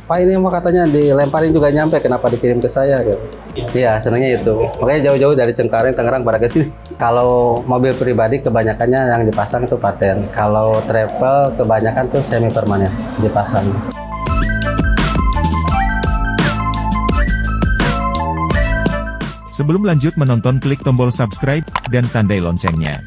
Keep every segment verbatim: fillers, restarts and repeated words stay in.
Pak ini mau katanya dilemparin juga nyampe, kenapa dikirim ke saya gitu. Iya, senangnya itu. Makanya jauh-jauh dari Cengkareng, Tangerang pada ke sini. Kalau mobil pribadi kebanyakannya yang dipasang itu paten. Kalau travel kebanyakan tuh semi permanen dipasang. Sebelum lanjut menonton, klik tombol subscribe dan tandai loncengnya.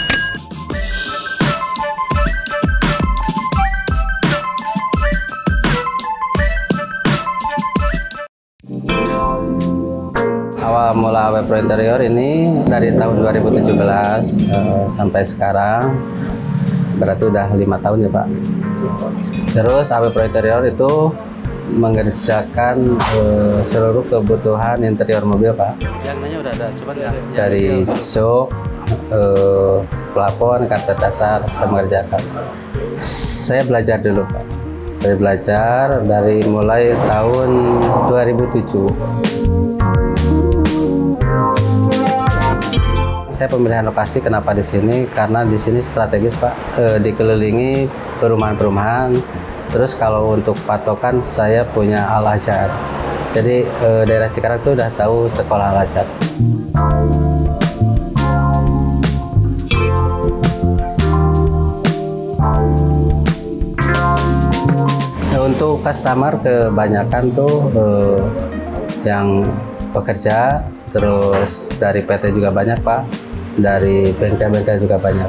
Awal mula A W Pro Interior ini dari tahun dua ribu tujuh belas eh, sampai sekarang, berarti udah lima tahun ya Pak. Terus A W Pro Interior itu mengerjakan eh, seluruh kebutuhan interior mobil Pak. Yang nanya udah ada, coba ya. Dari shock, eh, plafon, karpet dasar, saya mengerjakan. Saya belajar dulu Pak. Saya belajar dari mulai tahun dua ribu tujuh. Saya pemilihan lokasi kenapa di sini? Karena di sini strategis Pak, e, dikelilingi perumahan-perumahan. Terus kalau untuk patokan saya punya Al-Azhar. Jadi e, daerah Cikarang itu udah tahu sekolah Al-Azhar. E, untuk customer kebanyakan tuh e, yang pekerja, terus dari P T juga banyak Pak, dari bengkel-bengkel juga banyak.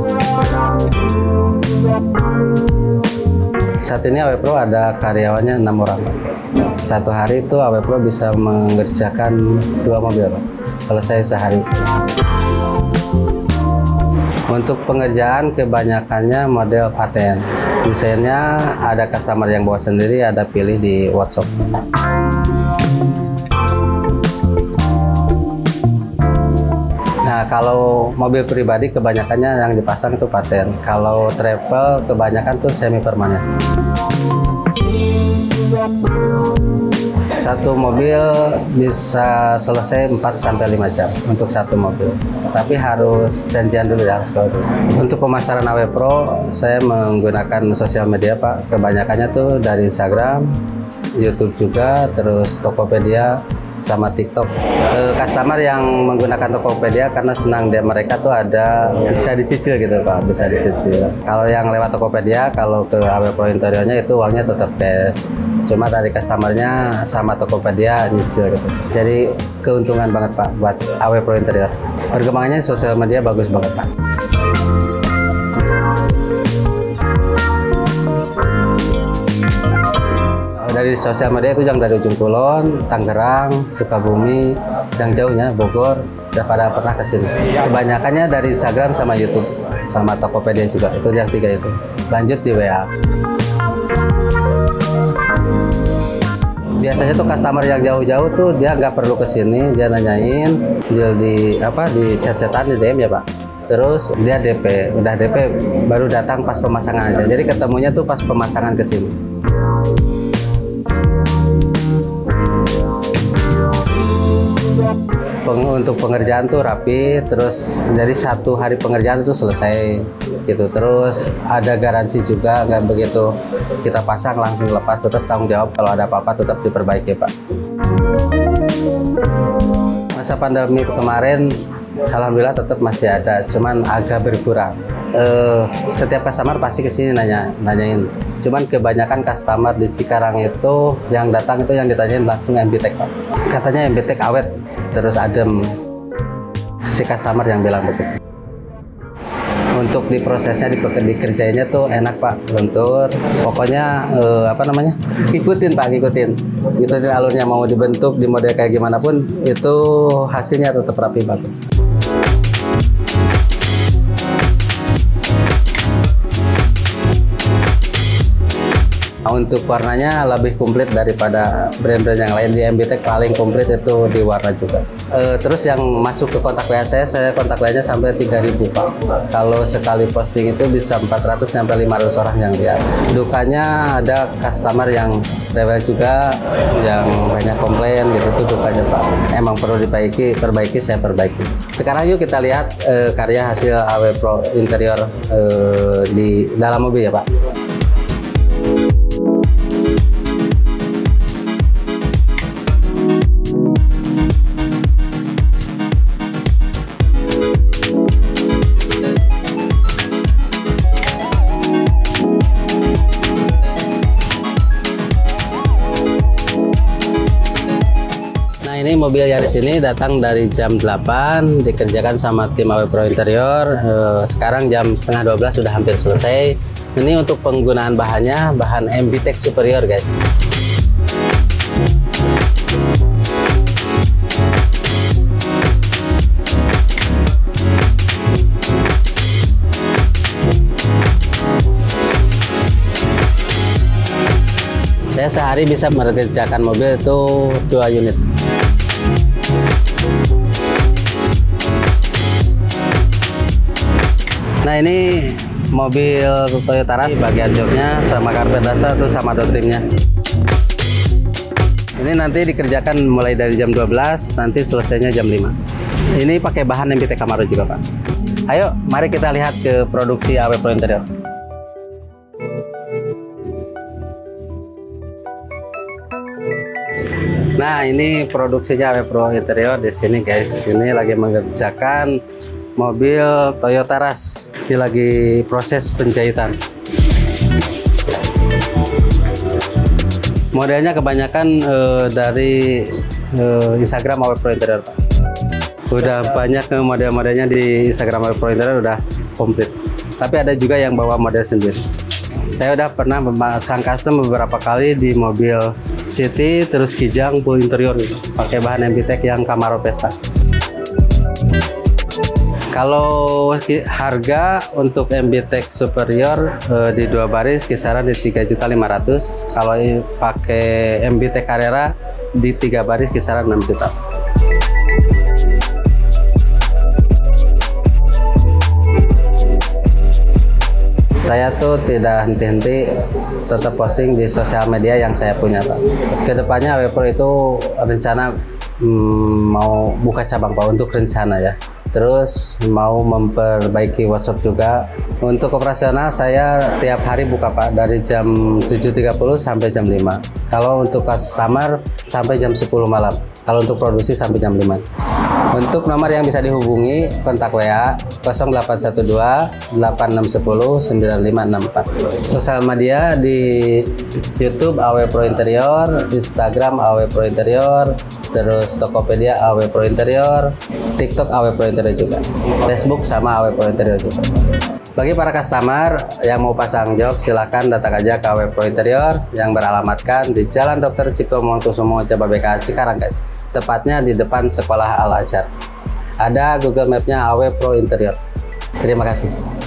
Saat ini A W Pro ada karyawannya enam orang. Satu hari itu A W Pro bisa mengerjakan dua mobil Pak, selesai sehari. Untuk pengerjaan kebanyakannya model paten. Desainnya ada customer yang bawa sendiri, ada pilih di workshop. Nah, kalau mobil pribadi kebanyakannya yang dipasang itu paten. Kalau travel kebanyakan tuh semi permanen. Satu mobil bisa selesai empat sampai lima jam untuk satu mobil. Tapi harus janjian dulu ya, harus dulu. Untuk pemasaran A W Pro, saya menggunakan sosial media Pak. Kebanyakannya tuh dari Instagram, YouTube juga, terus Tokopedia, sama TikTok. E, customer yang menggunakan Tokopedia karena senang dia, mereka tuh ada bisa dicicil gitu Pak, bisa dicicil. Kalau yang lewat Tokopedia, kalau ke A W Pro Interiornya itu uangnya tetap cash. Cuma dari customernya sama Tokopedia nyicil gitu. Jadi keuntungan banget Pak buat A W Pro Interior. Perkembangannya sosial media bagus banget Pak. Dari sosial media itu yang dari Ujung Kulon, Tangerang, Sukabumi, yang jauhnya Bogor, udah pada pernah kesini. Kebanyakannya dari Instagram sama YouTube, sama Tokopedia juga, itu yang tiga itu. Lanjut di W A. Biasanya tuh customer yang jauh-jauh tuh dia nggak perlu kesini, dia nanyain, dia di apa di chat-chatan di D M ya Pak. Terus dia D P, udah D P baru datang pas pemasangan aja. Jadi ketemunya tuh pas pemasangan kesini. Untuk pengerjaan tuh rapi, terus jadi satu hari pengerjaan itu selesai gitu. Terus ada garansi juga, nggak begitu kita pasang langsung lepas, tetap tanggung jawab kalau ada apa-apa tetap diperbaiki Pak. Masa pandemi kemarin alhamdulillah tetap masih ada, cuman agak berkurang. Uh, setiap customer pasti kesini nanya, nanyain. Cuman kebanyakan customer di Cikarang itu yang datang itu yang ditanyain langsung M B T E C Pak. Katanya M B T E C awet, terus adem. Si customer yang bilang begitu. Untuk di prosesnya, di dikerjainnya tuh enak Pak, lentur. Pokoknya uh, apa namanya? Ikutin Pak, ikutin. Ikutin alurnya, mau dibentuk di model kayak gimana pun itu hasilnya tetap rapi bagus. Untuk warnanya lebih komplit daripada brand-brand yang lain. Di M B T E C paling komplit itu di warna juga. E, terus yang masuk ke kontak W A saya, saya kontak W A-nya sampai tiga ribu Pak. Kalau sekali posting itu bisa empat ratus sampai lima ratus orang yang lihat. Dukanya ada customer yang rewel juga, yang banyak komplain gitu, itu dukanya Pak. Emang perlu diperbaiki, perbaiki saya perbaiki. Sekarang yuk kita lihat e, karya hasil A W Pro Interior e, di dalam mobil ya Pak. ini mobil Yaris ini datang dari jam delapan, dikerjakan sama tim A W Pro Interior. Eh, sekarang jam setengah dua belas sudah hampir selesai. Ini untuk penggunaan bahannya bahan M B Tech Superior, guys. Saya sehari bisa mengerjakan mobil itu dua unit. Nah, ini mobil Toyota Rush, bagian joknya sama karpet dasar tuh sama door trimnya. Ini nanti dikerjakan mulai dari jam dua belas, nanti selesainya jam lima. Ini pakai bahan M B Tech Camaro juga, Pak. Ayo, mari kita lihat ke produksi A W Pro Interior. Nah, ini produksinya A W Pro Interior di sini, guys. Ini lagi mengerjakan mobil Toyota Rush. Ini lagi proses penjahitan. Modelnya kebanyakan uh, dari uh, Instagram A W Pro Interior, Pak. Udah banyak model-modelnya di Instagram A W Pro Interior, udah komplit. Tapi ada juga yang bawa model sendiri. Saya udah pernah memasang custom beberapa kali di mobil City, terus Kijang, full interior gitu, pakai bahan M B Tech yang Camaro Vesta. Kalau harga untuk M B Tech Superior eh, di dua baris kisaran di tiga juta lima ratus ribu. Kalau pakai M B Tech Carrera di tiga baris kisaran enam juta. Saya tuh tidak henti-henti, tetap posting di sosial media yang saya punya, Pak. Kedepannya A W Pro itu rencana hmm, mau buka cabang, Pak, untuk rencana ya. Terus mau memperbaiki workshop juga. Untuk operasional saya tiap hari buka, Pak, dari jam tujuh tiga puluh sampai jam lima. Kalau untuk customer sampai jam sepuluh malam. Kalau untuk produksi sampai jam lima. Untuk nomor yang bisa dihubungi, kontak W A nol delapan satu dua delapan enam satu nol sembilan lima enam empat. Sosial media di YouTube A W Pro Interior, Instagram A W Pro Interior, terus Tokopedia A W Pro Interior, TikTok A W Pro Interior juga, Facebook sama A W Pro Interior juga. Bagi para customer yang mau pasang jok, silakan datang aja ke A W Pro Interior yang beralamatkan di Jalan Dokter Cipto Mangunkusumo, Jababeka, Cikarang, guys. Tepatnya di depan Sekolah Al Azhar. Ada Google Map-nya A W Pro Interior. Terima kasih.